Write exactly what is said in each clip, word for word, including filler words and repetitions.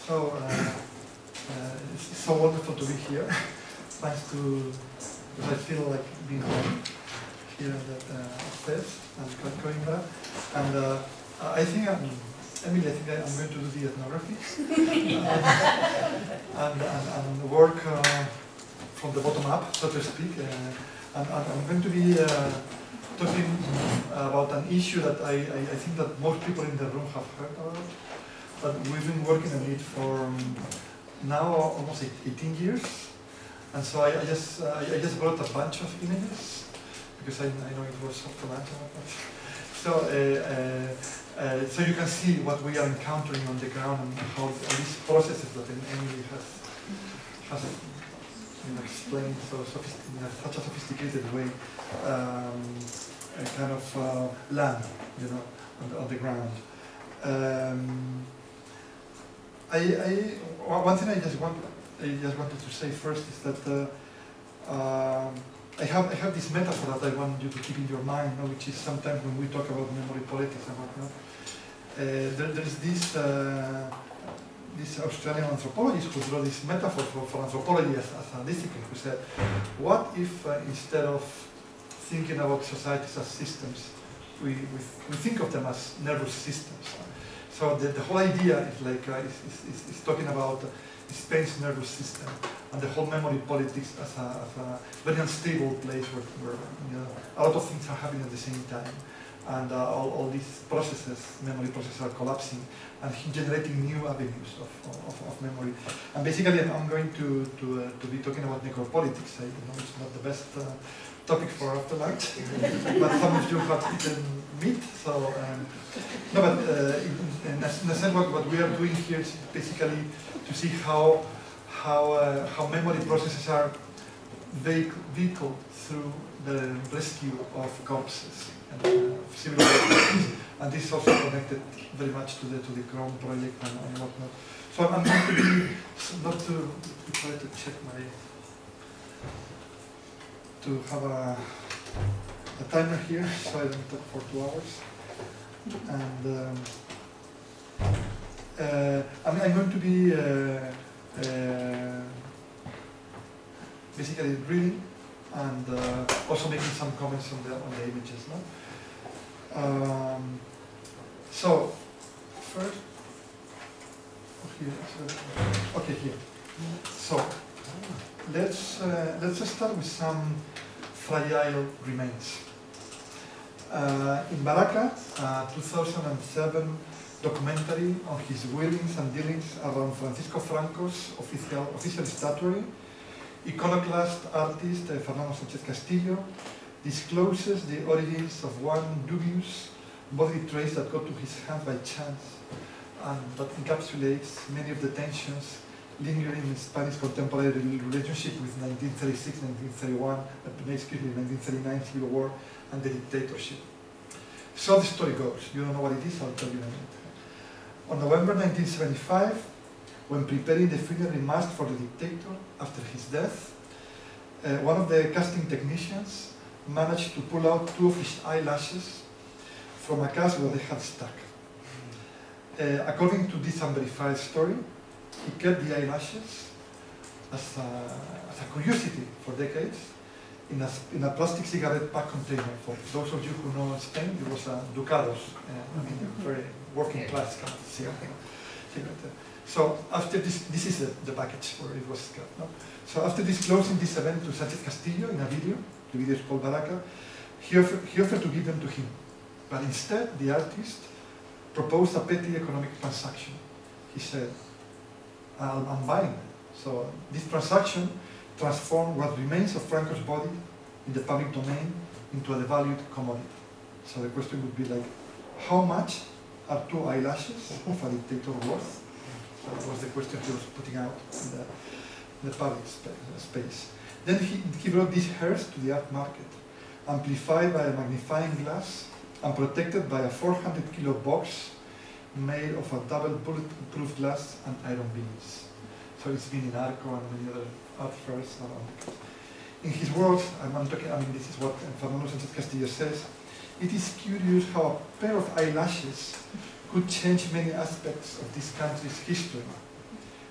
So uh, uh, it's so wonderful to be here. Thanks to, because I feel like being home here in that uh, space and Coimbra. And uh, I think I'm, Emily, I think I, I'm going to do the ethnography and, and, and work uh, from the bottom up, so to speak. Uh, and, and I'm going to be uh, talking about an issue that I, I, I think that most people in the room have heard about. But we've been working on it for um, now almost eighteen years, and so I, I just uh, I just brought a bunch of images because I, I know it was after lunch. So uh, uh, uh, so you can see what we are encountering on the ground and how these processes that Emily has has you know, explained so in a, such a sophisticated way um, a kind of uh, land, you know, on the, on the ground. Um, I, I, one thing I just want, I just wanted to say first is that uh, uh, I have I have this metaphor that I want you to keep in your mind, you know, which is sometimes when we talk about memory politics and whatnot. Uh, there, there's this uh, this Australian anthropologist who drew this metaphor for, for anthropology as, as a discipline, who said, what if uh, instead of thinking about societies as systems, we, we, we think of them as nervous systems? So the, the whole idea is like uh, is, is, is talking about uh, Spain's nervous system and the whole memory politics as a, as a very unstable place where, where you know, a lot of things are happening at the same time, and uh, all, all these processes, memory processes, are collapsing and generating new avenues of, of, of memory. And basically, I'm going to to, uh, to be talking about necropolitics. I know it's not the best uh, topic for after lunch, but some of you have eaten meat, so um, no. But uh, in, in a sense, what, what we are doing here is basically to see how how uh, how memory processes are vehicled through the rescue of corpses and uh, civilizations, and this is also connected very much to the to the Chrome project and, and whatnot. So I'm going to be not to, to try to check my. to have a, a timer here, so I don't talk for two hours. And um, uh, I'm, I'm going to be uh, uh, basically reading and uh, also making some comments on the on the images. No? Um, so first, oh, here, so, okay, here. So let's uh, let's start with some fragile remains. Uh, in Baraka, a two thousand seven documentary on his wheelings and dealings around Francisco Franco's official, official statuary, iconoclast artist uh, Fernando Sánchez Castillo discloses the origins of one dubious body trace that got to his hand by chance, and that encapsulates many of the tensions lingering in Spanish contemporary relationship with nineteen thirty-six nineteen thirty-one, excuse me, nineteen thirty-nine Civil War and the dictatorship. So the story goes. You don't know what it is, I'll tell you in a minute. On November nineteen seventy-five, when preparing the funerary mask for the dictator after his death, uh, one of the casting technicians managed to pull out two of his eyelashes from a cast where they had stuck. Uh, according to this unverified story, he kept the eyelashes as a, as a curiosity for decades in a, in a plastic cigarette pack container. For those of you who know Spain, it was a Ducados, uh, I mean, a very working class kind of cigarette. So after this, this is the, the package where it was kept. No? So after disclosing this event to Sánchez Castillo in a video, the video is called Baraka, he offered, he offered to give them to him. But instead, the artist proposed a petty economic transaction. He said, I'm, I'm buying it. So this transaction transformed what remains of Franco's body in the public domain into a devalued commodity. So the question would be like, how much are two eyelashes of a dictator worth? So that was the question he was putting out in the, in the public space. Then he, he brought these hairs to the art market, amplified by a magnifying glass and protected by a four hundred kilo box made of a double bulletproof glass and iron beams. So it's been in Arco and many other art fairs around. In his words, and I'm talking, I mean, this is what Fernando Sánchez Castillo says, it is curious how a pair of eyelashes could change many aspects of this country's history.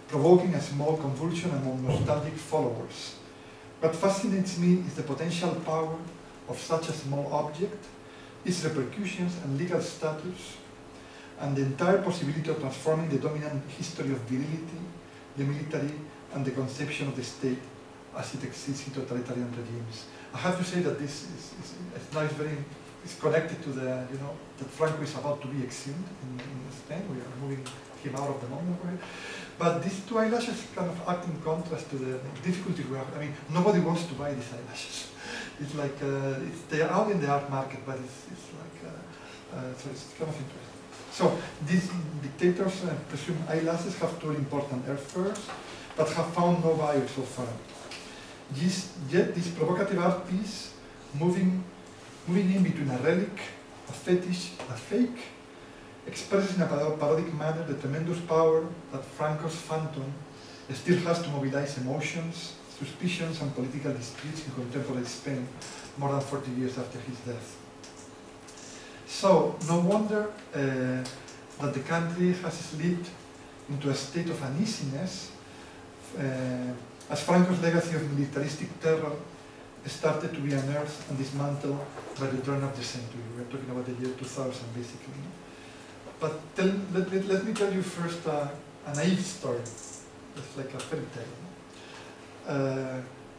provoking a small convulsion among nostalgic followers. What fascinates me is the potential power of such a small object, its repercussions and legal status, and the entire possibility of transforming the dominant history of virility, the military, and the conception of the state as it exists in totalitarian regimes. I have to say that this is, is, is now is very is connected to the, you know, that Franco is about to be exhumed in, in Spain. We are moving him out of the monument. But these two eyelashes kind of act in contrast to the difficulty we have. I mean, nobody wants to buy these eyelashes. It's like, uh, it's, they are out in the art market, but it's, it's like, uh, uh, so it's kind of interesting. So these dictators, uh, presumed eyelashes, have toured important airfares, but have found no buyer so far. This, yet this provocative art piece, moving, moving in between a relic, a fetish, a fake, expresses in a parodic manner the tremendous power that Franco's phantom still has to mobilize emotions, suspicions, and political disputes in contemporary Spain more than forty years after his death. So, no wonder uh, that the country has slipped into a state of uneasiness uh, as Franco's legacy of militaristic terror started to be unearthed and dismantled by the turn of the century. We're talking about the year two thousand, basically. But tell, let, let, let me tell you first uh, a naive story. It's like a fairy tale. Uh,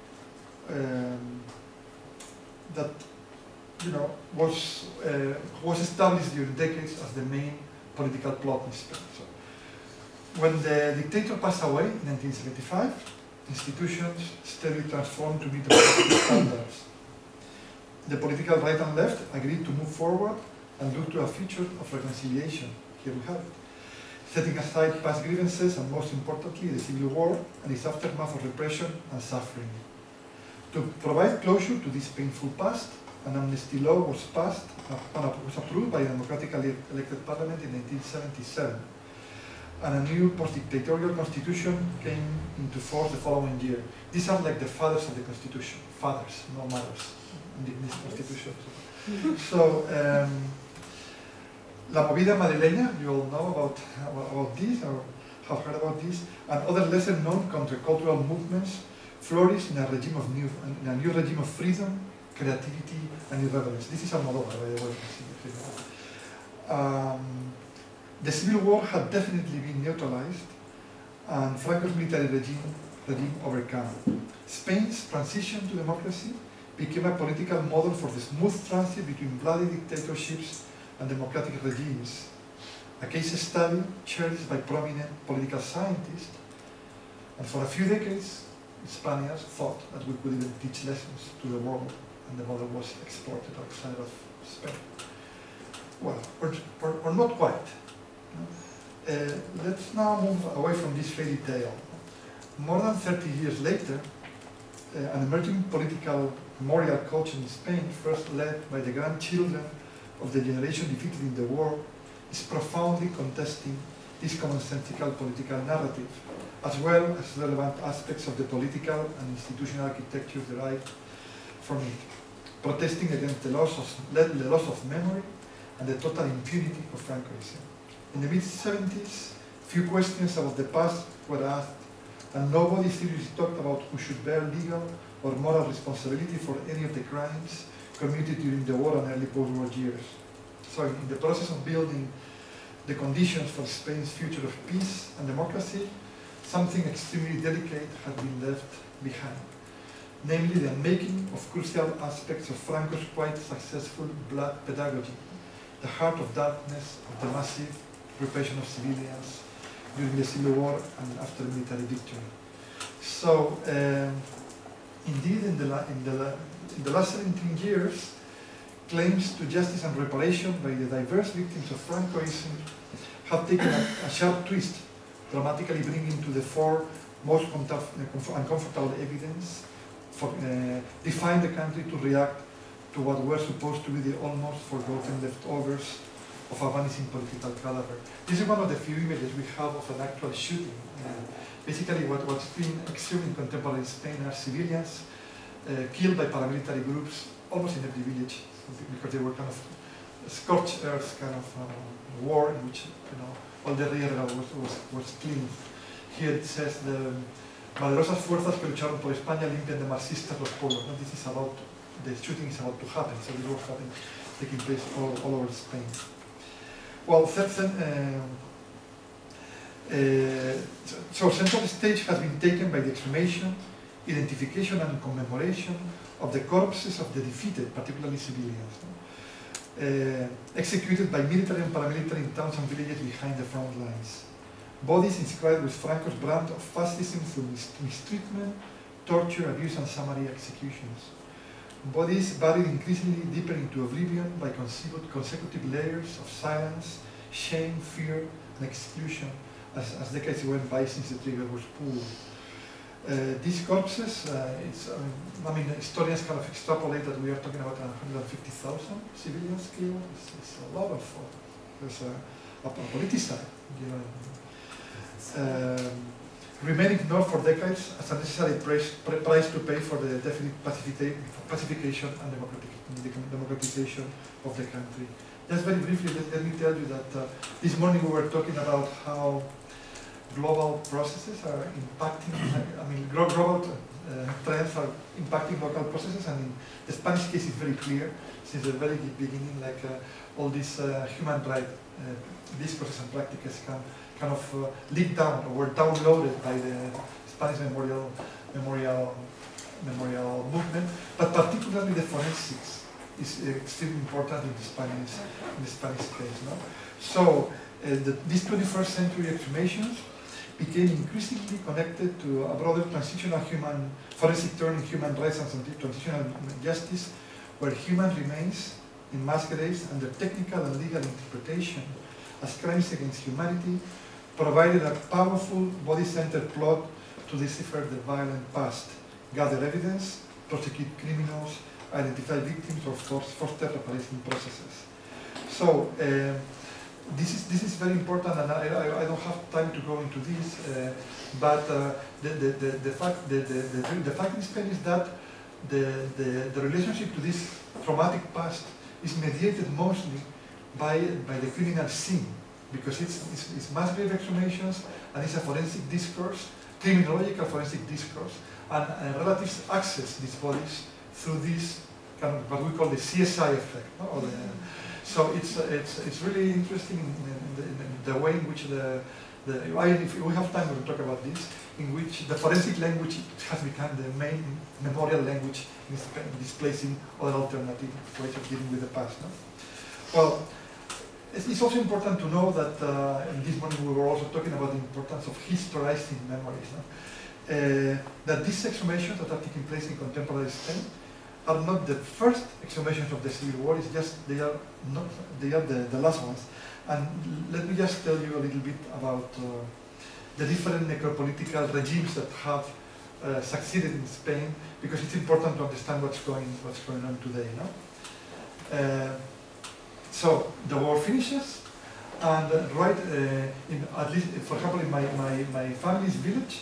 um, that you know was uh, was established during decades as the main political plot in Spain. So, when the dictator passed away in nineteen seventy-five, institutions steadily transformed to meet the political standards. The political right and left agreed to move forward and look to a future of reconciliation. Here we have it. Setting aside past grievances and, most importantly, the civil war and its aftermath of repression and suffering. To provide closure to this painful past, an amnesty law was passed, uh, was approved by a democratically elected parliament in nineteen seventy-seven. And a new post-dictatorial constitution came into force the following year. These are like the fathers of the constitution, fathers, no mothers, in this constitution. So, um, La Movida Madrileña, you all know about, about this, or have heard about this, and other lesser-known countercultural movements flourished in a regime of new, in a new regime of freedom, creativity, and irreverence. This is Almodóvar, by the way. Um, the civil war had definitely been neutralized, and Franco's military regime, regime overcome. Spain's transition to democracy became a political model for the smooth transit between bloody dictatorships and democratic regimes, a case study cherished by prominent political scientists, and for a few decades, Spaniards thought that we could even teach lessons to the world, and the model was exported outside of Spain. Well, or, or, or not quite. Uh, let's now move away from this fairy tale. More than thirty years later, uh, an emerging political memorial culture in Spain, first led by the grandchildren of the generation defeated in the war, is profoundly contesting this commonsensical political narrative, as well as relevant aspects of the political and institutional architecture derived from it, protesting against the loss of, the loss of memory and the total impunity of Francoism. In the mid seventies, few questions about the past were asked, and nobody seriously talked about who should bear legal or moral responsibility for any of the crimes committed during the war and early post-war years. So in the process of building the conditions for Spain's future of peace and democracy, something extremely delicate had been left behind, namely the unmaking of crucial aspects of Franco's quite successful blood pedagogy, the heart of darkness of the massive repression of civilians during the Civil War and after the military victory. So, um, indeed, in the, in, the, in the last seventeen years, claims to justice and reparation by the diverse victims of Francoism have taken a, a sharp twist, dramatically bringing to the fore most uncomfortable evidence, for, uh, define the country to react to what were supposed to be the almost forgotten leftovers of a vanishing political cadaver. This is one of the few images we have of an actual shooting. Uh, basically, what, what's been exhumed in contemporary Spain are civilians uh, killed by paramilitary groups almost in every village, because they were kind of scorched earth kind of uh, war in which, you know, all the rear was, was, was cleaned. here it says the valiosas fuerzas que lucharon por España limpian de marxistas los pueblos. No? This is about, the shooting is about to happen, so this was happening, taking place all, all over Spain. Well, third, uh, uh, so central stage has been taken by the exhumation, identification and commemoration of the corpses of the defeated, particularly civilians, no? uh, executed by military and paramilitary in towns and villages behind the front lines. Bodies inscribed with Franco's brand of fascism through mis mistreatment, torture, abuse and summary executions. Bodies buried increasingly deeper into oblivion by consecutive layers of silence, shame, fear and exclusion as, as decades went by since the trigger was pulled. Uh, these corpses, uh, it's, um, I mean, historians kind of extrapolate that we are talking about one hundred fifty thousand civilians killed. It's, it's a lot of, uh, there's a, a politicized, you know. Um, remain ignored for decades as a necessary price, price to pay for the definite pacification and democratization of the country. Just very briefly, let, let me tell you that uh, this morning we were talking about how global processes are impacting, I mean, global uh, trends are impacting local processes, and in the Spanish case is very clear since the very beginning, like uh, all these uh, human rights uh, discourses and practices can kind of uh, leaked down or were downloaded by the Spanish memorial, memorial, memorial movement, but particularly the forensics is extremely important in the Spanish, in the Spanish case. No? So uh, the, these twenty-first century exhumations became increasingly connected to a broader transitional human, forensic turn in human rights and transitional justice, where human remains in mass graves under technical and legal interpretation as crimes against humanity provided a powerful body-centered plot to decipher the violent past, gather evidence, prosecute criminals, identify victims, or force, foster reparation processes. So uh, this is this is very important, and I, I, I don't have time to go into this. Uh, but uh, the, the, the the fact the the, the, the fact in Spain is that the, the the relationship to this traumatic past is mediated mostly by by the criminal scene, because it's, it's, it's mass grave exhumations and it's a forensic discourse, criminological forensic discourse, and, and relatives access these bodies through this kind of what we call the C S I effect. No? Or the, so it's, it's, it's really interesting in, in, the, in the way in which the, the I, if we have time, we'll talk about this, in which the forensic language has become the main memorial language in displacing other alternative ways of dealing with the past. No? Well, it's also important to know that uh, in this morning we were also talking about the importance of historizing memories. No? Uh, that these exhumations that are taking place in contemporary Spain are not the first exhumations of the Civil War. It's just they are not they are the, the last ones. And let me just tell you a little bit about uh, the different necropolitical regimes that have uh, succeeded in Spain, because it's important to understand what's going what's going on today. No? Uh, So the war finishes, and uh, right uh, in at least, for example, in my my, my family's village,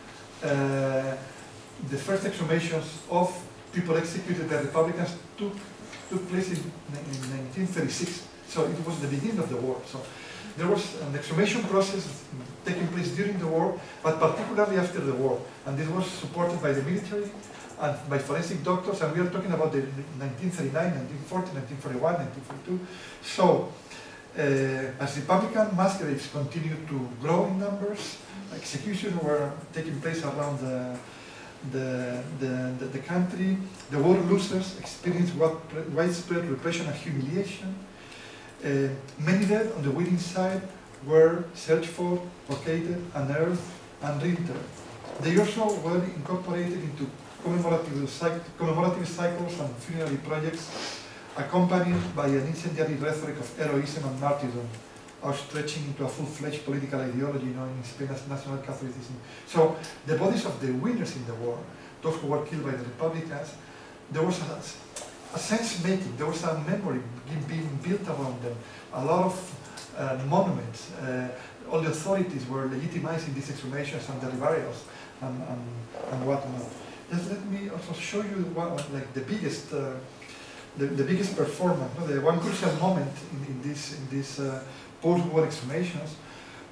uh, the first exhumations of people executed by Republicans took took place in, in nineteen thirty-six. So it was the beginning of the war. So there was an exhumation process taking place during the war, but particularly after the war, and this was supported by the military and by forensic doctors, and we are talking about the nineteen thirty-nine, nineteen forty, nineteen forty-one, nineteen forty-two. So, uh, as Republican mass graves continued to grow in numbers, executions were taking place around the, the, the, the, the country. The war losers experienced widespread repression and humiliation. Uh, many dead on the winning side were searched for, located, unearthed, and reinterred. They also were incorporated into commemorative, commemorative cycles and funerary projects, accompanied by an incendiary rhetoric of heroism and martyrdom, outstretching into a full-fledged political ideology known in Spain as National Catholicism. So the bodies of the winners in the war, those who were killed by the Republicans, there was a, a sense-making, there was a memory being built around them, a lot of uh, monuments. Uh, all the authorities were legitimizing these exhumations and the burials and, and, and whatnot. Just let me also show you what, like the biggest, uh, the, the biggest performance. No? The one crucial moment in, in this in this uh, post-war exhumations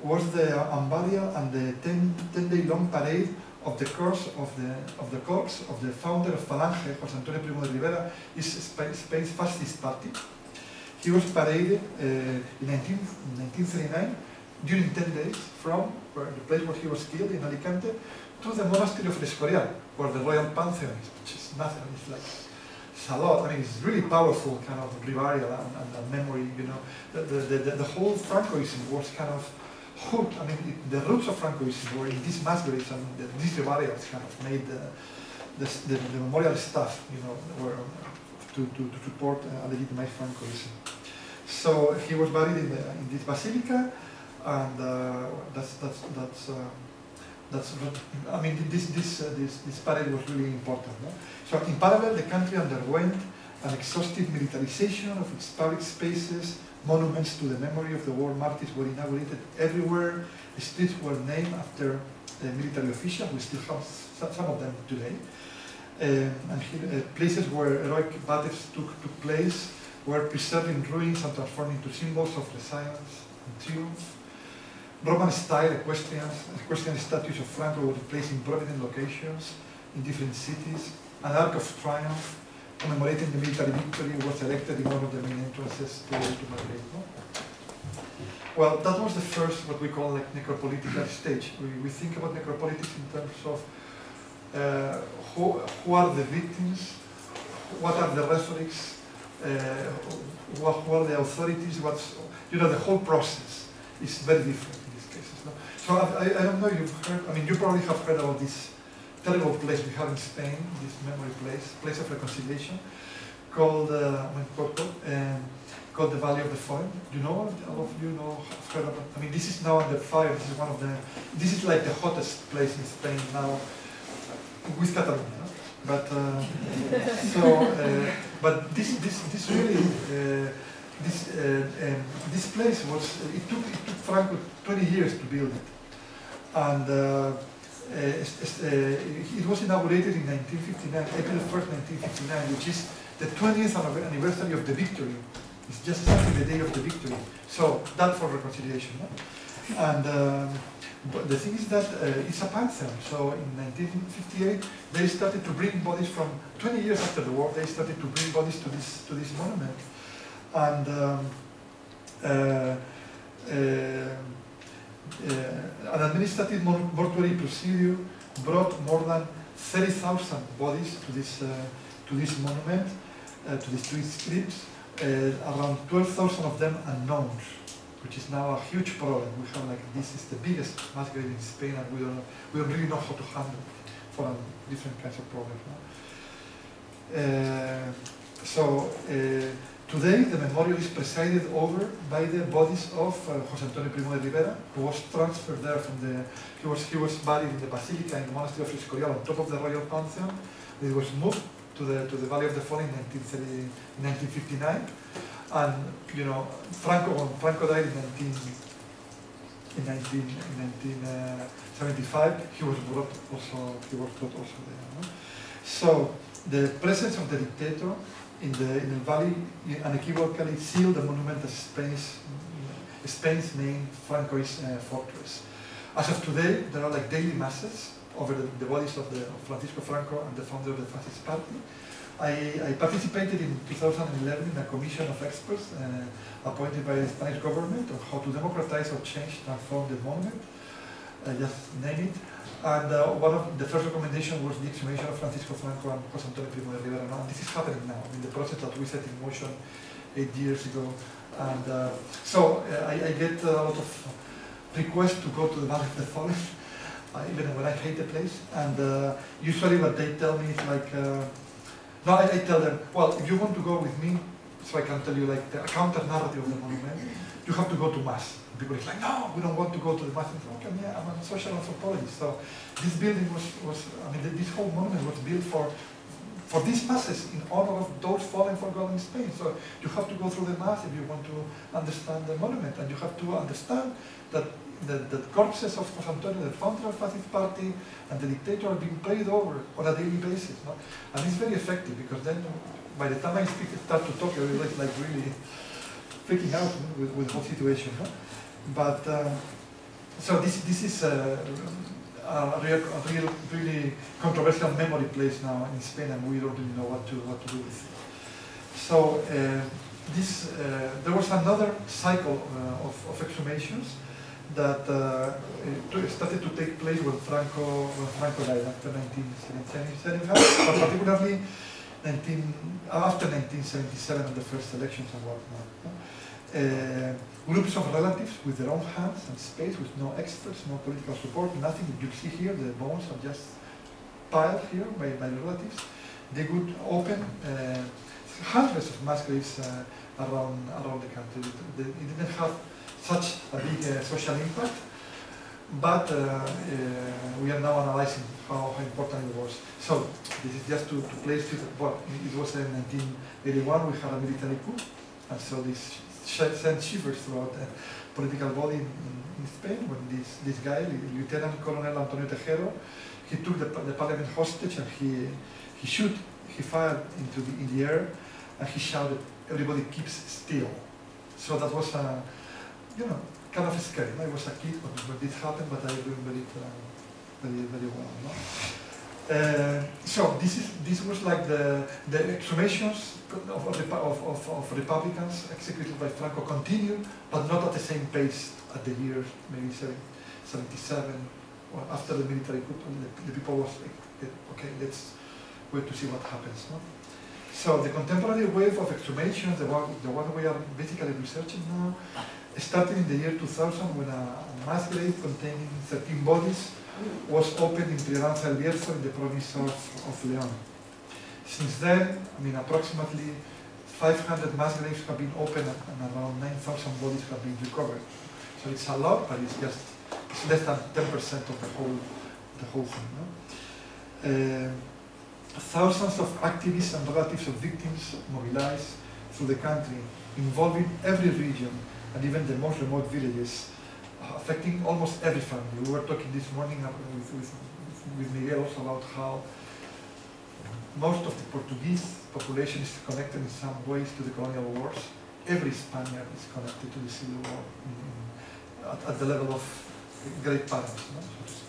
was the unburial and the ten day long parade of the corpse of the of the corpse of the founder of Falange, José Antonio Primo de Rivera, is Spain's fascist party. He was paraded uh, in nineteen thirty-nine during ten days from where, the place where he was killed in Alicante to the monastery of El Escorial, where the royal pantheon is, which is nothing. It's like it's a lot. I mean, it's really powerful kind of revarial and, and, and memory. You know, the the, the the whole Francoism was kind of hooked. I mean, it, the roots of Francoism were in these mass graves, and the, these revarials kind of made the the, the, the memorial stuff. You know, were to to, to support uh, legitimate Francoism. So he was buried in, the, in this basilica, and uh, that's that's that's. Uh, That's, I mean, this, this, uh, this, this parade was really important. No? So in parallel, the country underwent an exhaustive militarization of its public spaces. Monuments to the memory of the war martyrs were inaugurated everywhere. The streets were named after uh, military officials. We still have some of them today. Um, and here, uh, places where heroic battles took, took place were preserved in ruins and transformed into symbols of resilience and triumph. Roman-style equestrian, equestrian statues of Franco were placed in prominent locations in different cities. An Arc of Triumph commemorating the military victory was erected in one of the main entrances to, to Madrid. No? Well, that was the first, what we call like necropolitical stage. We, we think about necropolitics in terms of uh, who, who are the victims, what are the rhetorics, uh, who, are, who are the authorities, what's, you know, the whole process is very different. No? So I, I don't know, you've heard, I mean, you probably have heard about this terrible place we have in Spain, this memory place, place of reconciliation, called, uh, called, um, called the Valley of the Fallen. Do you know, all of you know, have heard about, I mean, this is now under fire, this is one of the, this is like the hottest place in Spain now, with Catalonia. No? But, uh, so, uh, but this, this, this really, uh, This, uh, um, this place was, it took, it took Franco twenty years to build it. And uh, uh, it was inaugurated in nineteen fifty-nine, April first, nineteen fifty-nine, which is the twentieth anniversary of the victory. It's just exactly the day of the victory. So, that for reconciliation. No? And um, but the thing is that uh, it's a pantheon. So, in nineteen fifty-eight, they started to bring bodies from, twenty years after the war, they started to bring bodies to this, to this monument. And um, uh, uh, uh, an administrative mortuary procedure brought more than thirty thousand bodies to this uh, to this monument, uh, to these two scripts. Uh, around twelve thousand of them unknowns, which is now a huge problem. We have like this is the biggest mass grave in Spain, and we don't know, we don't really know how to handle it for um, different kinds of problems. No? Uh, so. Uh, Today, the memorial is presided over by the bodies of uh, José Antonio Primo de Rivera, who was transferred there from the, he was, he was buried in the Basilica in the Monastery of El Escorial on top of the Royal Pantheon. He was moved to the, to the Valley of the Fallen in nineteen fifty-nine. And, you know, Franco, when Franco died in, nineteen, in, nineteen, in nineteen seventy-five, he was brought also, he was brought also there. No? So, the presence of the dictator in the, in the valley unequivocally sealed the monument as Spain's, Spain's main Francoist uh, fortress. As of today, there are like daily masses over the, the bodies of, the, of Francisco Franco and the founder of the fascist party. I, I participated in two thousand eleven in a commission of experts uh, appointed by the Spanish government on how to democratize or change, transform the monument, uh, just name it. And uh, one of the first recommendations was the exhumation of Francisco Franco and José Antonio Primo de Rivera. And this is happening now, in the process that we set in motion eight years ago. And uh, so uh, I, I get a lot of requests to go to the Valley of the Fallen, uh, even when I hate the place. And uh, usually what they tell me is like, uh, no, I, I tell them, well, if you want to go with me, so I can tell you like the counter-narrative of the monument, you have to go to Mass. People are like, no, we don't want to go to the Mass. Okay, yeah, I'm a social anthropologist. So this building was, was I mean, this whole monument was built for for these masses in honor of those fallen forgotten in Spain. So you have to go through the Mass if you want to understand the monument. And you have to understand that the, the corpses of José Antonio, the founder of the fascist party, and the dictator are being prayed over on a daily basis. No? And it's very effective because then by the time I speak, start to talk, everybody's like really freaking out, no, with, with the whole situation. No? But, uh, so this this is a, a, real, a real, really controversial memory place now in Spain, and we don't really know what to what to do with it. So uh, this uh, there was another cycle uh, of, of exhumations that uh, started to take place when Franco when Franco died after nineteen seventy-five, but particularly nineteen, after nineteen seventy-seven and the first elections and whatnot. Uh, groups of relatives with their own hands and space, with no experts, no political support, nothing. You see here, the bones are just piled here by, by the relatives. They would open uh, hundreds of mass graves uh, around, around the country. It, it didn't have such a big uh, social impact, but uh, uh, we are now analyzing how, how important it was. So this is just to, to place it. Well, it was in nineteen eighty-one, we had a military coup, and so this sent shivers throughout the political body in, in Spain when this, this guy, Lieutenant Colonel Antonio Tejero, he took the, the parliament hostage, and he he shoot, he fired into the, in the air, and he shouted, "Everybody keeps still." So that was a, you know, kind of scary. I was a kid when, when this happened, but I remember it uh, very, very well. No? Uh, so this is this was like the the exhumations of of, of, of, of Republicans executed by Franco continued, but not at the same pace at the years maybe seventy-seven or after the military coup. The, the people was like, okay, let's wait to see what happens. No? So the contemporary wave of exhumations, the one, the one we are basically researching now, started in the year two thousand when a mass grave containing thirteen bodies was opened in Trieranza El Bierzo in the province of, of León. Since then, I mean, approximately five hundred mass graves have been opened and around nine thousand bodies have been recovered. So it's a lot, but it's just it's less than ten percent of the whole, the whole thing. No? Uh, thousands of activists and relatives of victims mobilized through the country, involving every region and even the most remote villages, affecting almost every family. We were talking this morning with, with, with Miguel also about how most of the Portuguese population is connected in some ways to the colonial wars. Every Spaniard is connected to the Civil War in, in, at, at the level of great parents, no? So to speak.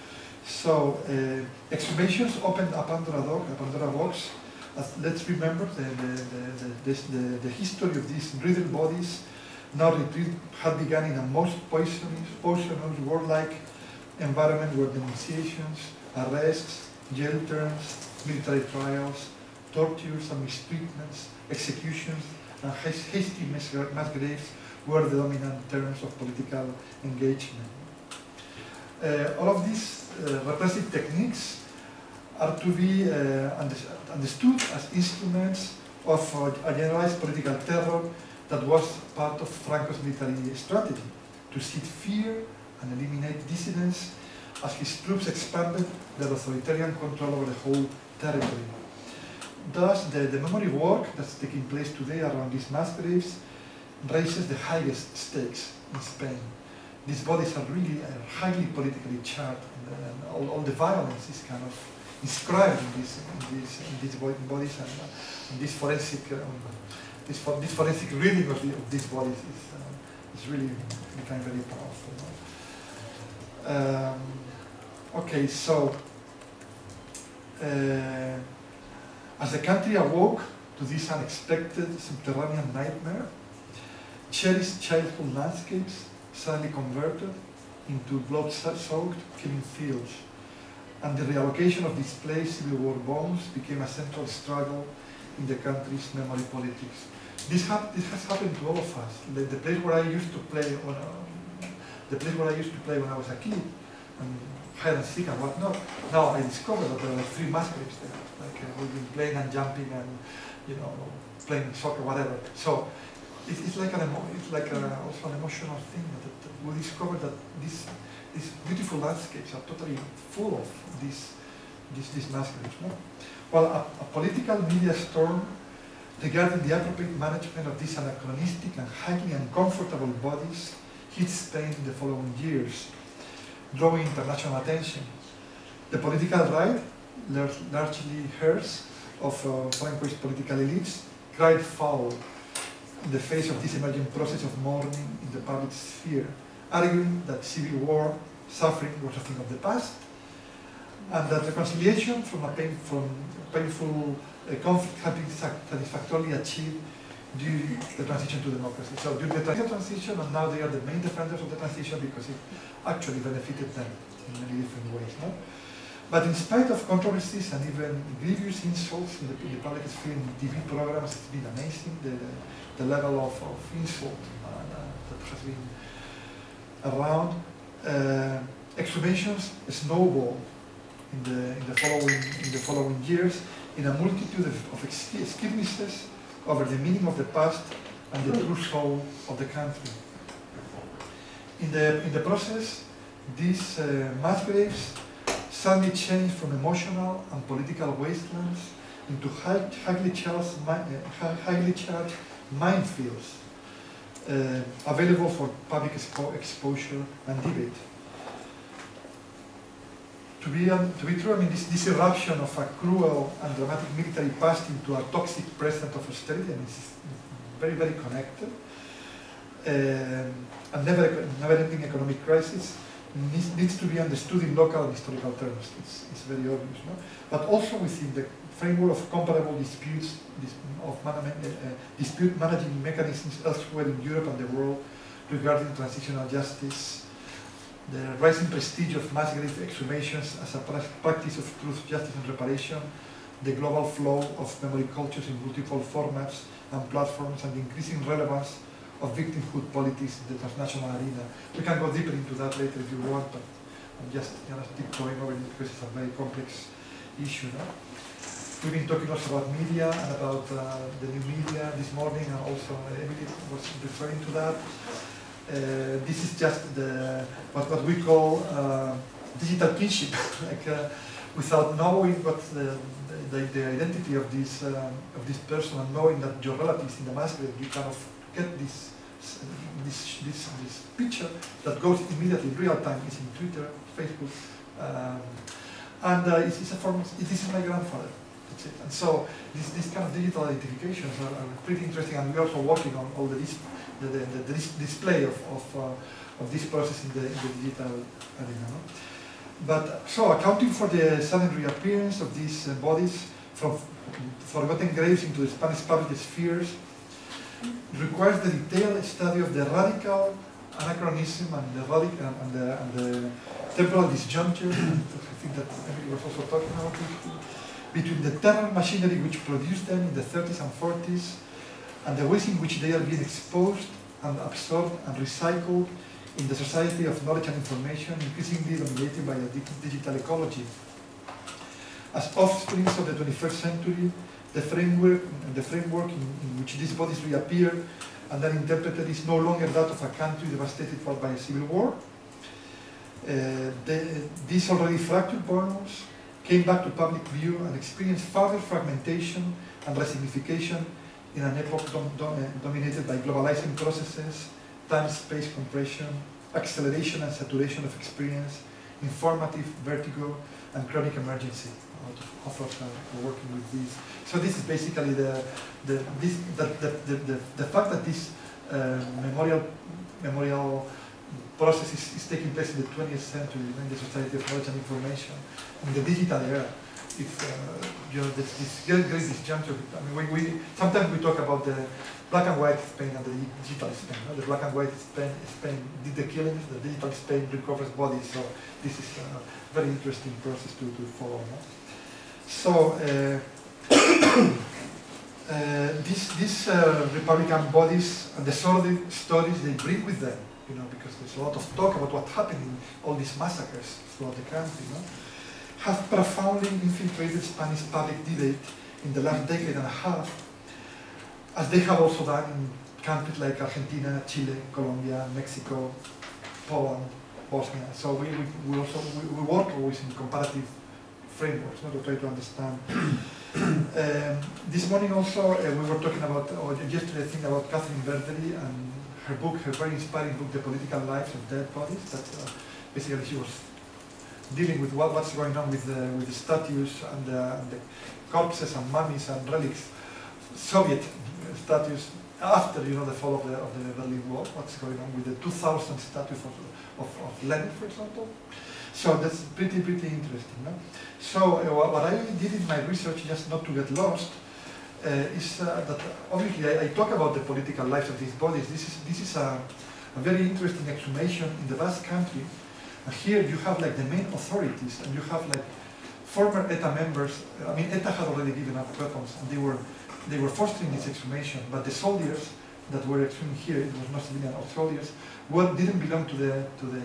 So uh, exhumations opened a Pandora, dog, a Pandora box. As, let's remember the, the, the, the, this, the, the history of these riddled bodies. Now retreat had begun in a most poisonous, poisonous, warlike environment where denunciations, arrests, jail terms, military trials, tortures and mistreatments, executions, and hasty mass graves were the dominant terms of political engagement. Uh, all of these uh, repressive techniques are to be uh, understood as instruments of uh, a generalized political terror that was part of Franco's military strategy, to seed fear and eliminate dissidents as his troops expanded their authoritarian control over the whole territory. Thus, the, the memory work that's taking place today around these mass graves raises the highest stakes in Spain. These bodies are really uh, highly politically charged, and, and all, all the violence is kind of inscribed in these, in these, in these bodies, and, uh, and this forensic um, This, for, this forensic reading of, the, of these bodies is, uh, is really becoming very powerful. Um, okay, so uh, as the country awoke to this unexpected subterranean nightmare, cherished childhood landscapes suddenly converted into blood-soaked killing fields, and the reallocation of displaced Civil War bones became a central struggle in the country's memory politics. This, hap this has happened to all of us. The, the place where I used to play, when, uh, the place where I used to play when I was a kid, and hide and seek and whatnot. Now I discovered that there are three mass graves there. Like uh, we've been playing and jumping and you know playing soccer, whatever. So it, it's like an emo it's like a, also an emotional thing that, that we discovered that these these beautiful landscapes are totally full of these these, these mass graves. No? Well, a, a political media storm regarding the appropriate management of these anachronistic and highly uncomfortable bodies hit Spain in the following years, drawing international attention. The political right, largely hers, of uh, Franco's political elites, cried foul in the face of this emerging process of mourning in the public sphere, arguing that civil war suffering was a thing of the past, and that reconciliation from a pain, from painful uh, conflict had been satisfactorily achieved during the transition to democracy. So during the transition, and now they are the main defenders of the transition because it actually benefited them in many different ways. No? But in spite of controversies and even grievous insults in the, in the public sphere, in T V programs, it's been amazing, the, the level of, of insult uh, that has been around. Uh, exhumations snowballed in the, in, the following, in the following years in a multitude of, of skirmishes over the meaning of the past and the true soul of the country. In the, in the process, these uh, mass graves suddenly changed from emotional and political wastelands into high, highly, charged, uh, highly charged minefields uh, available for public expo exposure and debate. To be, um, to be true, I mean, this, this eruption of a cruel and dramatic military past into a toxic present of austerity, I mean, it's very, very connected. Um, and never, never-ending economic crisis needs, needs to be understood in local and historical terms. It's, it's very obvious, no? But also within the framework of comparable disputes, dis of man uh, dispute managing mechanisms elsewhere in Europe and the world regarding transitional justice, the rising prestige of mass grave exhumations as a pra practice of truth, justice and reparation, the global flow of memory cultures in multiple formats and platforms, and the increasing relevance of victimhood politics in the transnational arena. We can go deeper into that later if you want, but I'm just you know, tiptoeing over it because it's a very complex issue. No? We've been talking also about media and about uh, the new media this morning, and also Emily was referring to that. Uh, this is just the what, what we call uh, digital kinship, like uh, without knowing what the, the, the identity of this uh, of this person, and knowing that your relatives in the mass grave, you kind of get this this this this picture that goes immediately in real time. It's in Twitter, Facebook, um, and uh, it's, it's a form. Of, this is my grandfather. That's it. And so this this kind of digital identifications are, are pretty interesting, and we're also working on all the this. The, the, the display of, of, uh, of this process in the, in the digital arena. No? But so accounting for the sudden reappearance of these uh, bodies from forgotten graves into the Spanish public spheres requires the detailed study of the radical anachronism and the, radical, and the, and the temporal disjuncture, I think that Emily was also talking about it, between the terror machinery which produced them in the thirties and forties and the ways in which they are being exposed and absorbed and recycled in the society of knowledge and information, increasingly dominated by a digital ecology. As offsprings of the twenty-first century, the framework, the framework in, in which these bodies reappear and are interpreted is no longer that of a country devastated by a civil war. Uh, the, these already fractured bones came back to public view and experienced further fragmentation and resignification in an epoch dom dom dominated by globalizing processes, time-space compression, acceleration and saturation of experience, informative vertigo, and chronic emergency. A lot of authors are working with these. So this is basically the the this the the the, the, the fact that this uh, memorial memorial process is, is taking place in the twentieth century in the society of knowledge and information, in the digital era. It's, uh, you know, this, this great, great disjuncture. I mean, we, we, sometimes we talk about the black and white Spain and the digital Spain. No? The black and white Spain, Spain did the killings, the digital Spain recovers bodies. So this is a very interesting process to, to follow. No? So uh, uh, these, these uh, Republican bodies and the sordid stories they bring with them, you know, because there's a lot of talk about what happened in all these massacres throughout the country. No? Have profoundly infiltrated Spanish public debate in the last decade and a half, as they have also done in countries like Argentina, Chile, Colombia, Mexico, Poland, Bosnia. So we, we, we also we, we work always in comparative frameworks, not to try to understand. um, this morning also uh, we were talking about, or yesterday I think, about Catherine Verdery and her book, her very inspiring book, The Political Lives of Dead Bodies. That uh, basically she was dealing with what, what's going on with the, with the statues and the, and the corpses and mummies and relics, Soviet statues after, you know, the fall of the, of the Berlin Wall, what's going on with the two thousand statue of, of, of Lenin, for example. So that's pretty, pretty interesting. No? So uh, what I did in my research, just not to get lost, uh, is uh, that obviously I, I talk about the political lives of these bodies. This is, this is a, a very interesting exhumation in the Basque Country. And here you have like the main authorities, and you have like former ETA members. I mean, ETA had already given up weapons, and they were they were fostering this exhumation. But the soldiers that were exhumed here, it was not civilian or soldiers, well, didn't belong to the to the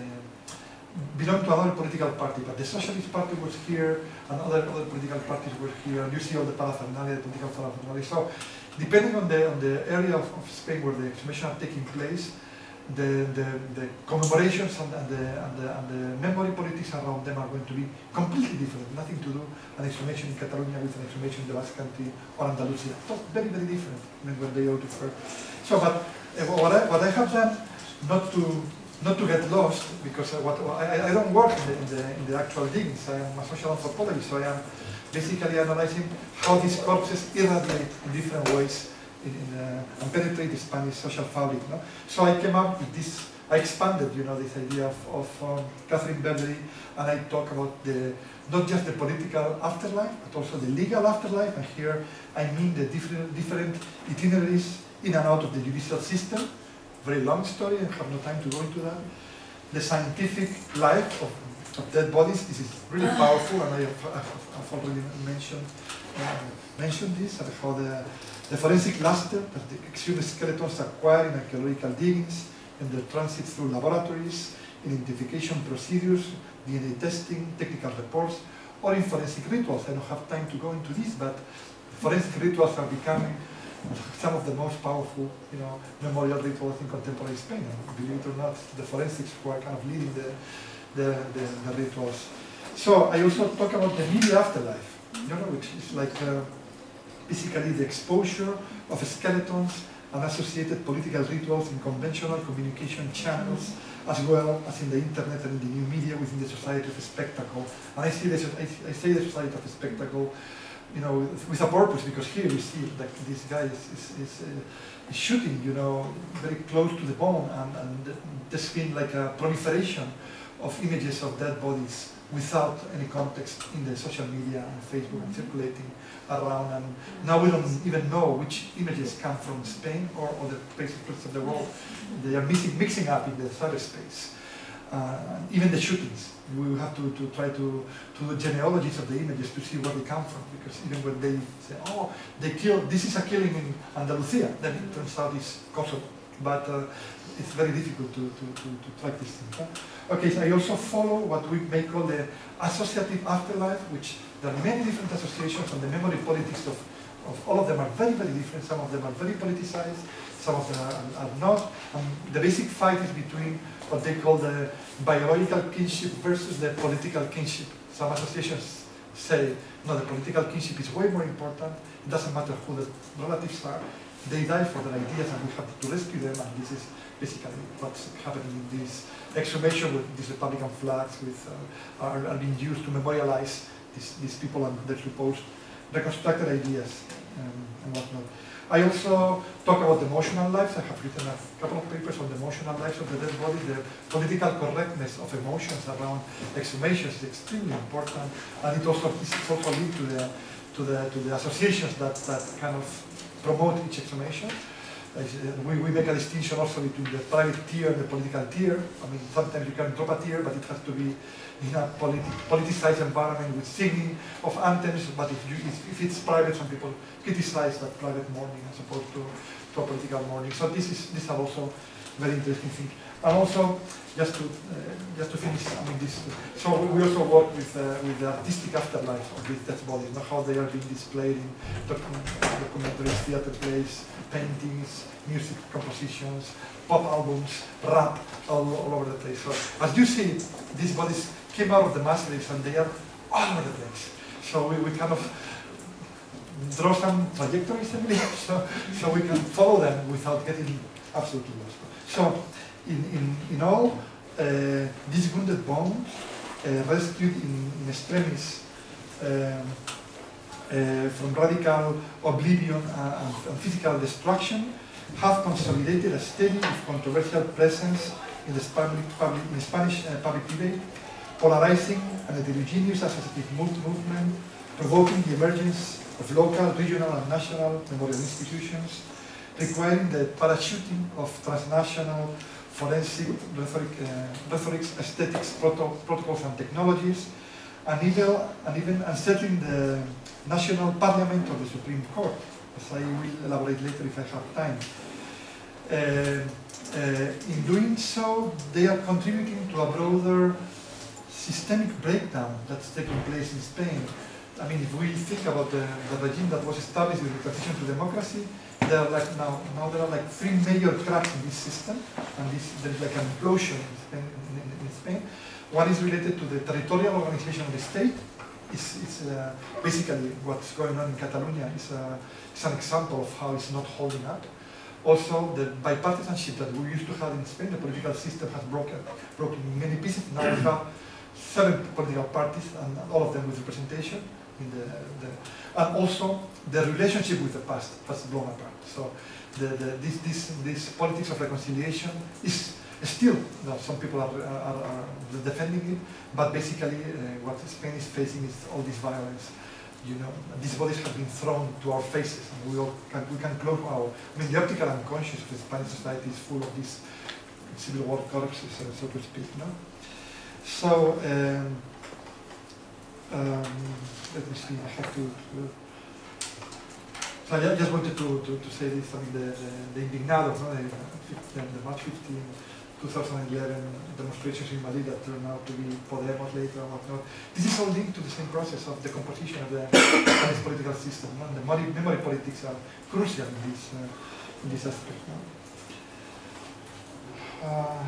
belonged to another political party. But the Socialist Party was here, and other other political parties were here. And you see all the paraphernalia, the political paraphernalia. So, depending on the on the area of, of Spain where the exhumation are taking place, The, the, the commemorations and, and, the, and, the, and the memory politics around them are going to be completely different. Nothing to do an exhumation in Catalonia with an exhumation in the Basque Country or Andalusia. So very, very different when, when they go to first. So, but uh, what, I, what I have done, not to not to get lost, because I, what, I, I don't work in the, in, the, in the actual diggings. I am a social anthropologist, so I am basically analyzing how these corpses irradiate in different ways In, in, uh, and penetrate the Spanish social fabric. No? So I came up with this, I expanded, you know, this idea of, of um, Catherine Bergery, and I talk about the, not just the political afterlife, but also the legal afterlife, and here I mean the different, different itineraries in and out of the judicial system. Very long story, I have no time to go into that. The scientific life of, of dead bodies, this is really powerful, and I have, I've already mentioned, uh, mentioned this, and how the The forensic luster that the exhumed skeletons acquire in archaeological diggings, and their transit through laboratories, identification procedures, D N A testing, technical reports, or in forensic rituals. I don't have time to go into this, but forensic rituals are becoming some of the most powerful, you know, memorial rituals in contemporary Spain. And believe it or not, the forensics who are kind of leading the, the, the, the rituals. So I also talk about the media afterlife, you know, which is like uh, basically the exposure of skeletons and associated political rituals in conventional communication channels, as well as in the internet and in the new media within the society of spectacle. And I see this, I, I say the society of spectacle, you know, with a purpose, because here we see that this guy is, is, is, uh, is shooting, you know, very close to the bone, and, and there's been like a proliferation of images of dead bodies without any context in the social media and Facebook and circulating around, and now we don't even know which images come from Spain or other places of the world. They are mixing, mixing up in the cyberspace. Uh, even the shootings, we have to, to try to, to do genealogies of the images to see where they come from, because even when they say, oh, they killed, this is a killing in Andalusia, then it turns out it's Kosovo. But uh, it's very difficult to, to, to, to track this thing. Huh? Okay, so I also follow what we may call the associative afterlife, which there are many different associations, and the memory politics of, of all of them are very, very different. Some of them are very politicized, some of them are, are not. And the basic fight is between what they call the biological kinship versus the political kinship. Some associations say, no, the political kinship is way more important. It doesn't matter who the relatives are. They die for their ideas, and we have to rescue them, and this is basically what's happening in this exhumation with these Republican flags with, uh, are, are being used to memorialize these, these people and their supposed reconstructed ideas um, and whatnot. I also talk about the emotional lives. I have written a couple of papers on the emotional lives of the dead body. The political correctness of emotions around exhumations is extremely important, and it also is also linked to the to the to the associations that that kind of promote each exhumation. Uh, we, we make a distinction also between the private tier and the political tier. I mean, sometimes you can drop a tier, but it has to be in a politi politicized environment with singing of anthems. But if, you, if, if it's private, some people criticize that private mourning as opposed to, to a political mourning. So this is this is also very interesting thing. And also, just to uh, just to finish, I mean, this. So we also work with uh, with the artistic afterlife of these dead bodies, you know, how they are being displayed in documentaries, theater plays, paintings, music compositions, pop albums, rap, all, all over the place. So as you see, these bodies came out of the mass graves, and they are all over the place. So we, we kind of draw some trajectories, so so we can follow them without getting absolutely lost. So. In, in, in all, uh, these wounded bones uh, rescued in, in extremis um, uh, from radical oblivion and, and physical destruction, have consolidated a steady, if controversial, presence in the Spanish, public, in the Spanish uh, public debate, polarizing an heterogeneous associative movement, provoking the emergence of local, regional, and national memorial institutions, requiring the parachuting of transnational forensic rhetoric, uh, rhetorics, aesthetics, proto protocols, and technologies, and even, and even unsettling the national parliament or the Supreme Court, as I will elaborate later if I have time. Uh, uh, in doing so, they are contributing to a broader systemic breakdown that's taking place in Spain. I mean, if we think about the, the regime that was established with the transition to democracy, there are like now, now there are like three major cracks in this system, and this, there is like an implosion in Spain, in, in Spain. One is related to the territorial organization of the state. It's, it's uh, basically what's going on in Catalonia is, uh, is an example of how it's not holding up. Also, the bipartisanship that we used to have in Spain, the political system has broken, broken in many pieces. Now we have seven political parties, and all of them with representation. In the, the, and also, the relationship with the past has blown apart. So, the, the, this, this, this politics of reconciliation is still, you know, some people are, are, are defending it, but basically uh, what Spain is facing is all this violence. You know, these bodies have been thrown to our faces, and we all can, we can close our. I mean, the optical unconscious of the Spanish society is full of these civil war corpses, uh, so to speak. No? So, um, um, let me see. I have to. to so I just wanted to, to, to say this. I mean, the the, the indignados, no? the, the March fifteenth, two thousand eleven demonstrations in Madrid that turned out to be Podemos later and whatnot. This is all linked to the same process of the composition of the Spanish political system. No? And the memory, memory politics are crucial in this uh, in this aspect. No? Uh,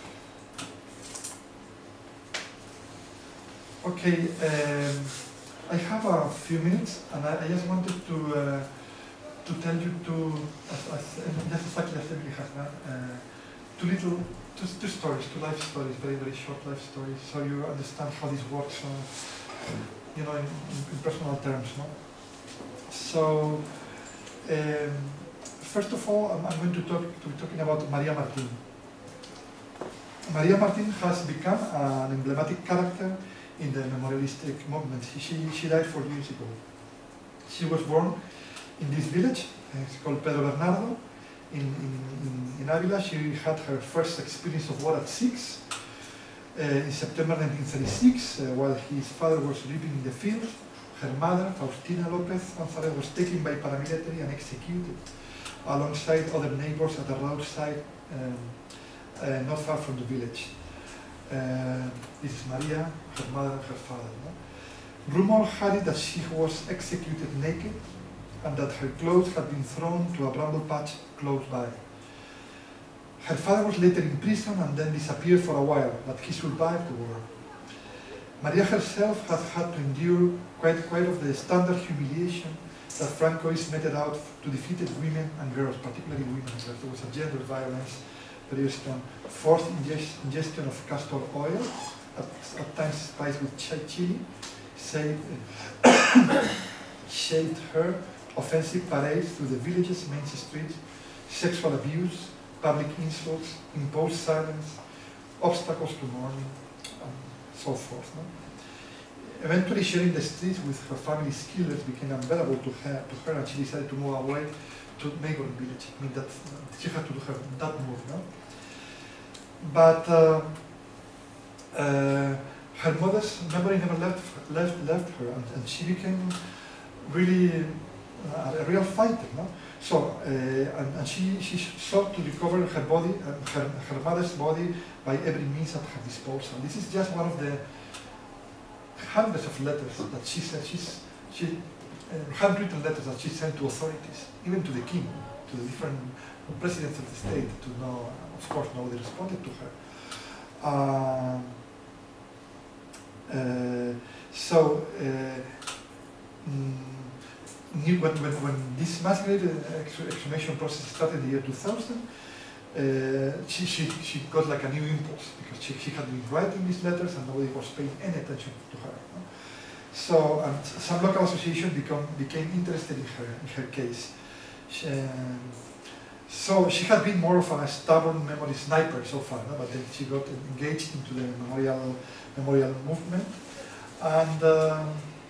okay, um, I have a few minutes, and I, I just wanted to uh, to tell you two, as, as, just exactly as Emily has done, uh, two little. Two, two stories, two life stories, very, very short life stories, so you understand how this works, uh, you know, in, in personal terms. No? So, um, first of all, I'm, I'm going to talk to be talking about Maria Martín. Maria Martín has become an emblematic character in the memorialistic movement. She, she died four years ago. She was born in this village, it's called Pedro Bernardo. In, in, in Avila, she had her first experience of war at six, uh, in September nineteen thirty-six, uh, while his father was living in the field. Her mother, Faustina López González, was taken by paramilitary and executed alongside other neighbors at a roadside um, uh, not far from the village. Uh, this is Maria, her mother and her father. No? Rumor had it that she was executed naked, and that her clothes had been thrown to a bramble patch close by. Her father was later imprisoned and then disappeared for a while, but he survived the war. Maria herself has had to endure quite, quite of the standard humiliation that Francoists meted out to defeated women and girls, particularly women, because there was a gender violence very strong. Forced ingest, ingestion of castor oil, at, at times spiced with chili, saved, shaved hair, offensive parades through the village's main streets, sexual abuse, public insults, imposed silence, obstacles to mourning, and so forth. No? Eventually, sharing the streets with her family's killers became unbearable to her, to her, and she decided to move away to neighboring village. I mean, that she had to do her, that move. No? But uh, uh, her mother's memory never left left left her, and, and she became really Uh, a real fighter, no? So, uh, and, and she, she sought to recover her body, uh, her, her mother's body by every means at her disposal. This is just one of the hundreds of letters that she sent, she's, she, uh, handwritten letters that she sent to authorities, even to the king, to the different presidents of the state, to know, of course, nobody responded to her. Uh, uh, so, uh, mm, New, when, when, when this mass grave uh, exhumation process started in the year two thousand, uh, she, she, she got like a new impulse because she, she had been writing these letters and nobody was paying any attention to her. No? So, and some local association become, became interested in her, in her case. She, um, So she had been more of a stubborn memory sniper so far, no? But then she got engaged into the memorial memorial movement, and um,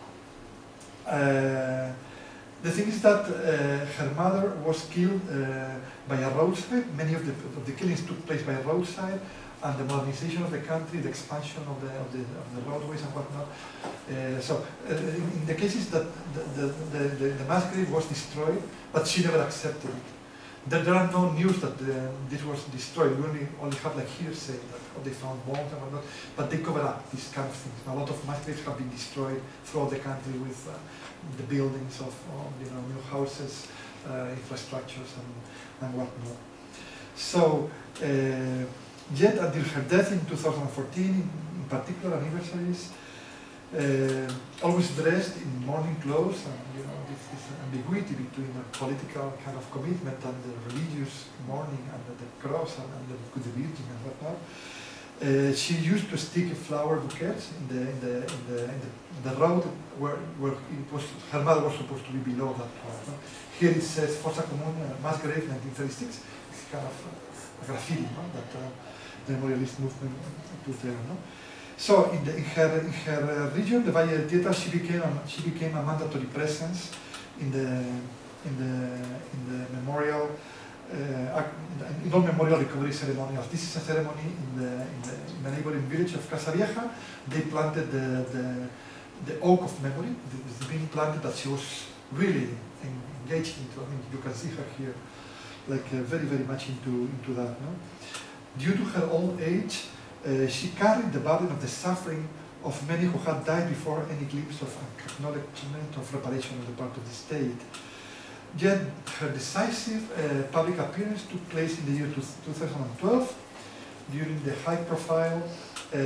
uh, the thing is that uh, her mother was killed uh, by a roadside. Many of the, of the killings took place by a roadside, and the modernization of the country, the expansion of the of the, of the roadways and whatnot. Uh, so, uh, in, in the cases that the the, the, the the mass grave was destroyed, but she never accepted it. There, there are no news that the, this was destroyed. We only only have like hearsay that oh, they found bombs and whatnot, but they cover up these kind of things. A lot of mass graves have been destroyed throughout the country with uh, the buildings of um, you know new houses, uh, infrastructures and and whatnot. So. Uh, Yet, until her death in two thousand fourteen, in particular anniversaries, uh, always dressed in mourning clothes, and you know this, this ambiguity between a political kind of commitment and the religious mourning and the, the cross and, and the with the Virgin and whatnot. Uh, she used to stick flower bouquets in the in the in the, in the, in the road where where it was her mother was supposed to be below that part. No? Here it says Fossa Comune, Mass Grave, nineteen thirty-six. It's kind of a graffiti, no? That. Uh, the memorialist movement put there, no? So in, the, in her in her uh, region, the Valle del Tietar, she became a, she became a mandatory presence in the in the in the memorial uh, in all memorial recovery ceremonials. This is a ceremony in the in the, in the neighboring village of Casa Vieja. They planted the the, the oak of memory. It's being planted that she was really engaged into. I mean, you can see her here, like uh, very very much into into that, no? Due to her old age, uh, she carried the burden of the suffering of many who had died before any glimpse of acknowledgement of reparation on the part of the state. Yet her decisive uh, public appearance took place in the year two thousand twelve during the high-profile uh,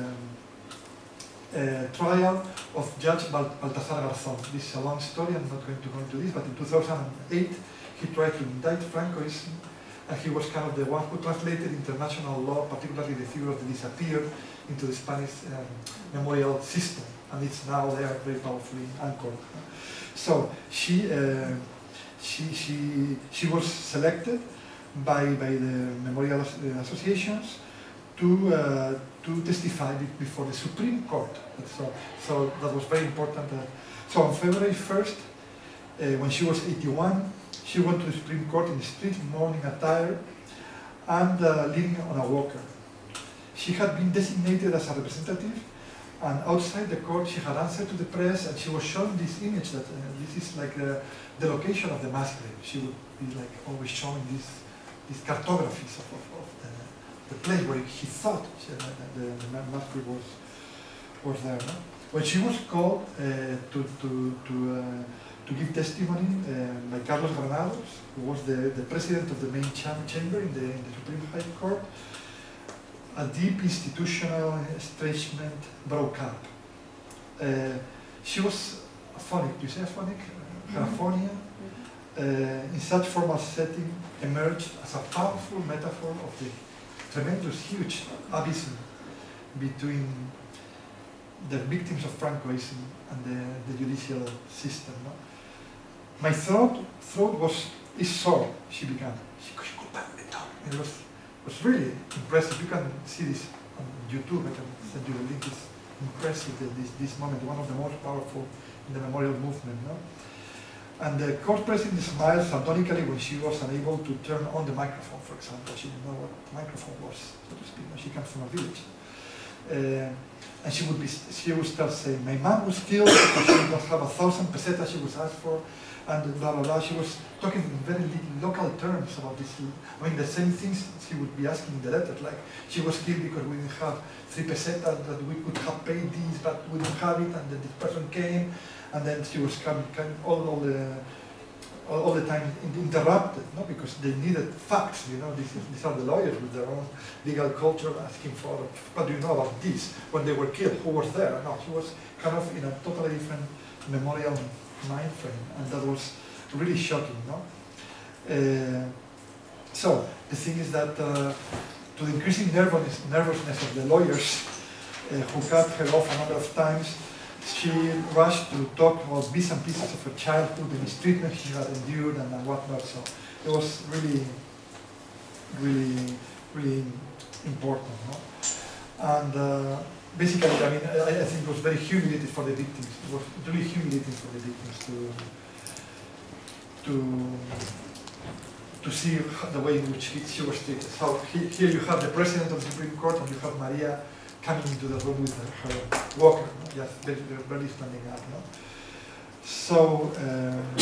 uh, trial of Judge Baltasar Garzón. This is a long story, I'm not going to go into this, but in two thousand eight he tried to indict Francoism, and he was kind of the one who translated international law, particularly the figure of the disappeared, into the Spanish um, memorial system, and it's now there very powerfully anchored. So she, uh, she, she, she was selected by, by the memorial associations to, uh, to testify before the Supreme Court. So, so that was very important. Uh, so on February first, uh, when she was eighty-one, she went to the Supreme Court in street mourning attire and uh, leaning on a walker. She had been designated as a representative, and outside the court she had answered to the press, and she was shown this image that uh, this is like uh, the location of the mass grave. She would be like always showing these these cartographies of, of, of the, the place where he thought she, uh, the, the mass grave was was there. No? When she was called uh, to to to uh, to give testimony uh, by Carlos Granados, who was the, the president of the main chamber in the, in the Supreme High Court, a deep institutional estrangement broke up. Uh, she was aphonic. Do you say aphonic? Her aphonia, uh, in such formal setting, emerged as a powerful metaphor of the tremendous, huge abyss between the victims of Francoism and the, the judicial system. No? My throat, throat was is sore. She began. She could It was was really impressive. You can see this on YouTube. I can send you the link. It's impressive. This this moment, one of the most powerful in the memorial movement. No? And the court president smiled sardonically when she was unable to turn on the microphone. For example, she didn't know what the microphone was, so to speak. She comes from a village. Uh, and she would be, she would start saying, my mom was killed because she did not have a thousand pesetas she was asked for, and blah, blah, blah. She was talking in very local terms about this. I mean, the same things she would be asking in the letter, like, she was killed because we didn't have three pesetas, that we could have paid these, but we didn't have it, and then this person came, and then she was coming, coming all, all the, all, all the time interrupted, no? Because they needed facts, you know, these, these are the lawyers with their own legal culture asking for, what do you know about this? When they were killed, who was there? No, she was kind of in a totally different memorial mind frame, and that was really shocking, no? Uh, so, the thing is that uh, to the increasing nervousness, nervousness of the lawyers uh, who cut her off a number of times, she rushed to talk about bits and pieces of her childhood, the mistreatment she had endured and, and whatnot. So it was really really, really important. No? And uh, basically, I mean, I, I think it was very humiliating for the victims. It was really humiliating for the victims to to to see the way in which he, she was treated. So he, here you have the president of the Supreme Court, and you have Maria coming into the room with her, her walker, no? Just barely, barely standing up. No? So, um,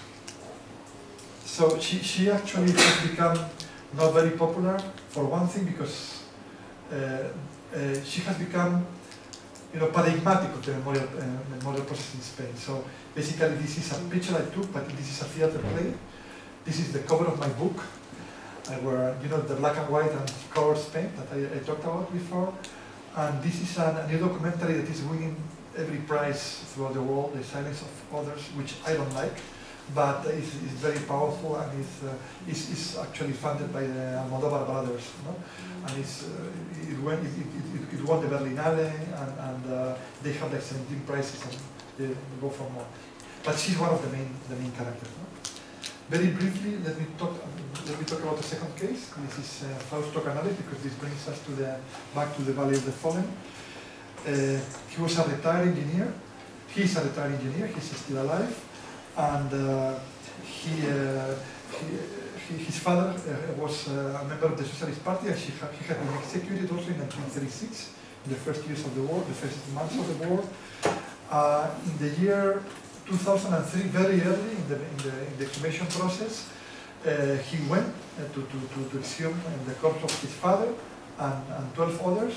so she she actually has become not very popular for one thing because uh, uh, she has become, you know, paradigmatic of the memorial uh, memorial process in Spain. So basically, this is a picture I took, but this is a theater play. This is the cover of my book, uh, where, you know, the black and white and color Spain that I, I talked about before. And this is an, a new documentary that is winning every prize throughout the world, The Silence of Others, which I don't like, but it's, it's very powerful, and it's, uh, it's, it's actually funded by the Almodovar brothers. No? And it's, uh, it, went, it, it, it, it won the Berlinale, and, and uh, they have like seventeen prizes, and they, they go for more. But she's one of the main, the main characters. No? Very briefly, let me talk. Let me talk about the second case. This is uh, Fausto Canales, because this brings us to the back to the Valley of the Fallen. Uh, he was a retired engineer. He is a retired engineer. He's still alive, and uh, he, uh, he, he, his father uh, was uh, a member of the Socialist Party, and she ha he had been executed also in nineteen thirty-six, in the first years of the war, the first months of the war. Uh, in the year two thousand three, very early in the, in the, in the exhumation process, uh, he went uh, to, to, to, to exhume the corpse of his father and, and twelve others,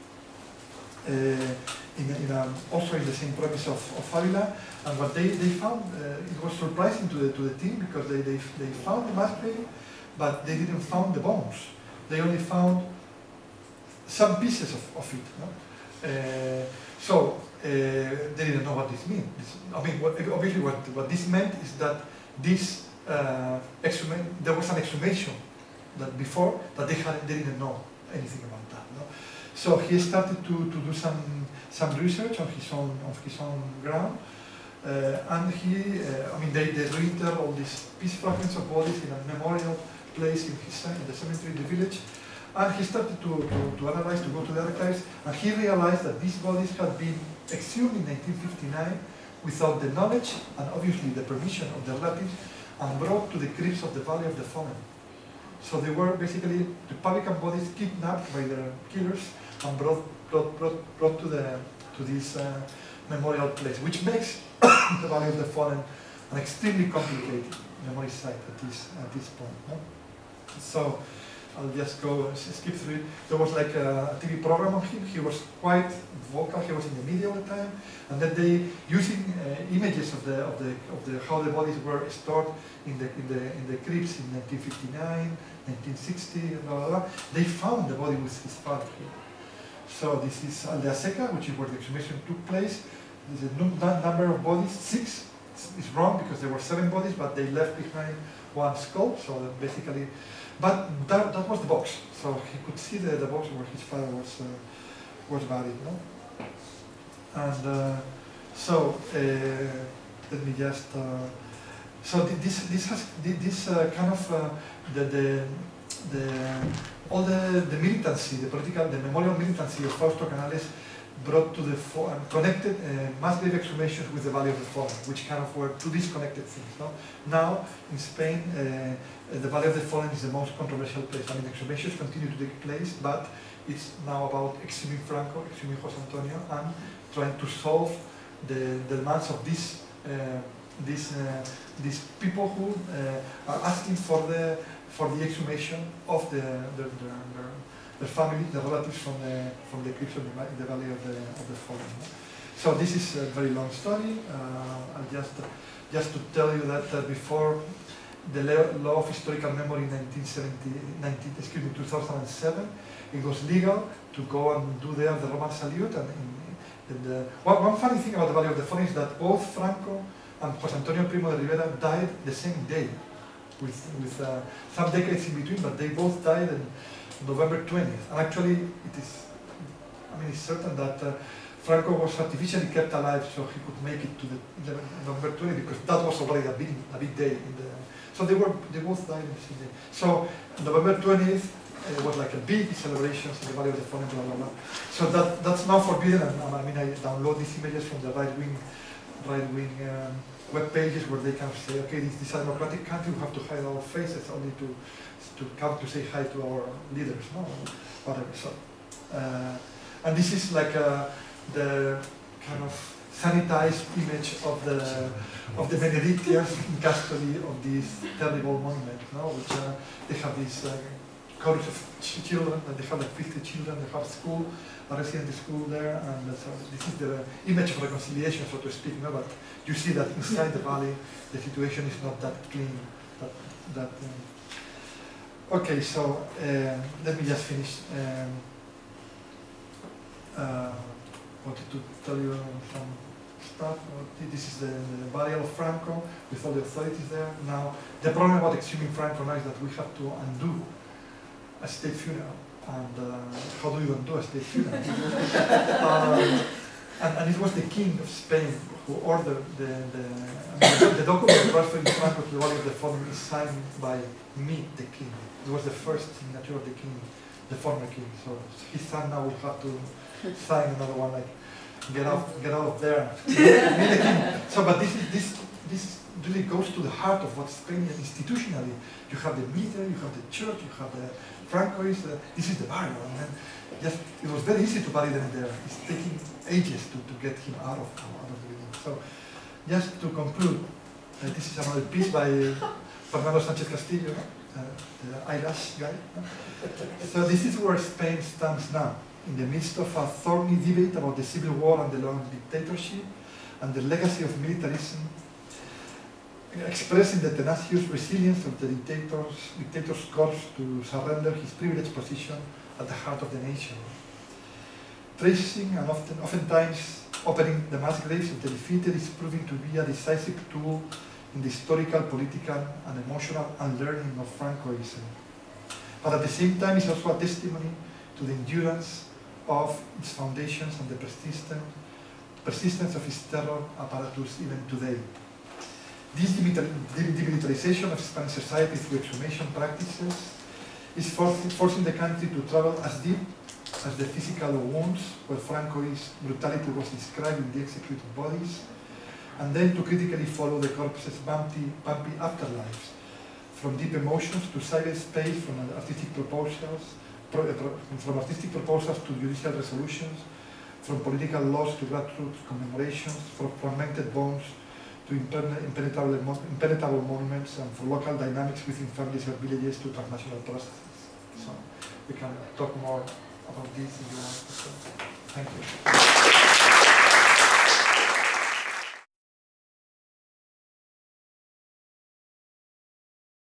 uh, in, in a, also in the same province of, of Avila. And what they, they found, uh, it was surprising to the, to the team, because they, they, they found the mass grave, but they didn't find the bones. They only found some pieces of, of it. No? Uh, so, Uh, they didn't know what this means. I mean, what, obviously what, what this meant is that this uh, there was an exhumation that before that they, had, they didn't know anything about that. No? So he started to, to do some some research on his own on his own ground, uh, and he, uh, I mean, they, they reinterred all these piece fragments of bodies in a memorial place in his in the cemetery in the village. And he started to, to, to analyze, to go to the archives, and he realized that these bodies had been exhumed in nineteen fifty-nine without the knowledge and obviously the permission of the relatives, and brought to the crypts of the Valley of the Fallen. So they were basically Republican bodies kidnapped by their killers and brought, brought, brought, brought to, the, to this uh, memorial place, which makes the Valley of the Fallen an extremely complicated memory site at this, at this point. No? So, I'll just go skip through it. There was like a T V program on him. He was quite vocal. He was in the media all the time, and then they, using uh, images of the of the of the how the bodies were stored in the in the in the crypts in nineteen fifty-nine, nineteen sixty, and blah, blah, blah. They found the body with his father here. So this is Aldeaseca, which is where the exhumation took place. There's a number of bodies, six. It's wrong because there were seven bodies, but they left behind one skull. So that basically. But that, that was the box, so he could see the, the box where his father was uh, was buried. No? And uh, so uh, let me just. Uh, so this this has this uh, kind of uh, the the the all the the militancy, the political, the memorial militancy of Fausto Canales brought to the uh, connected uh, mass grave exhumations with the Valley of the Fallen, which kind of were two disconnected things. No? Now in Spain. Uh, The Valley of the Fallen is the most controversial place. I mean, exhumations continue to take place, but it's now about exhuming Franco, exhuming José Antonio, and trying to solve the, the demands of these uh, these uh, these people who uh, are asking for the for the exhumation of the their, their, their, their family, the relatives from the from the crypts of the, the Valley of the of the Fallen. So this is a very long story. Uh, I'll just just to tell you that uh, before. The law of historical memory in nineteen seventy, nineteen, excuse me, two thousand seven, it was legal to go and do there the Roman salute. And in, in the, one, one funny thing about the Valley of the Fallen is that both Franco and José Antonio Primo de Rivera died the same day, with, with uh, some decades in between, but they both died on November twentieth. And actually, it is, I mean, it's certain that uh, Franco was artificially kept alive so he could make it to the November twentieth, because that was already a big, a big day in the. So So they were they both died in the same day. So November twentieth it was like a big celebration in the Valley of the Fallen, blah blah blah. So that that's now forbidden. And I mean, I download these images from the right wing right wing um, web pages where they can say, okay, this, this is a democratic country, we have to hide our faces only to to come to say hi to our leaders, no, whatever. So, uh, and this is like uh, the kind of sanitized image of the of the Benedictians in custody of these terrible monuments, no? Which uh, they have these uh, chorus of ch children, and they have like fifty children. They have school, a resident school there, and uh, so this is the image of reconciliation, so to speak. No? But you see that inside the valley, the situation is not that clean. That that. Um, okay, so uh, let me just finish. Um, uh, wanted to tell you some stuff. This is the, the burial of Franco with all the authorities there. Now, the problem about exhuming Franco now is that we have to undo a state funeral. And uh, how do you undo a state funeral? um, and, and it was the king of Spain who ordered the, the, I mean, the, the document transferring Franco to the Valley of the Fallen is signed by me, the king. It was the first signature of the king, the former king. So his son now will have to sign another one, like get out, get out of there. So, but this is this this really goes to the heart of what Spain is institutionally. You have the military, you have the church, you have the Francois. Uh, this is the burial, and then just it was very easy to bury them there. It's taking ages to, to get him out of out of the building. So, just to conclude, uh, this is another piece by Fernando Sanchez Castillo, uh, the eyelash guy. So this is where Spain stands now, in the midst of a thorny debate about the civil war and the long dictatorship, and the legacy of militarism, expressing the tenacious resilience of the dictator's, dictator's course to surrender his privileged position at the heart of the nation. Tracing and often, oftentimes opening the mass graves of the defeated is proving to be a decisive tool in the historical, political, and emotional unlearning of Francoism. But at the same time, it's also a testimony to the endurance of its foundations and the persistent, persistence of its terror apparatus even today. This demilitarization of Spanish society through exhumation practices is forcing, forcing the country to travel as deep as the physical wounds where Franco's brutality was described in the executed bodies, and then to critically follow the corpse's bumpy, bumpy afterlives, from deep emotions to silent space, from artistic proposals, pro, pro, from artistic proposals to judicial resolutions, from political laws to grassroots commemorations, from fragmented bones to impenetrable, impenetrable monuments, and for local dynamics within families or villages to transnational processes. So we can talk more about this if you want. Thank you.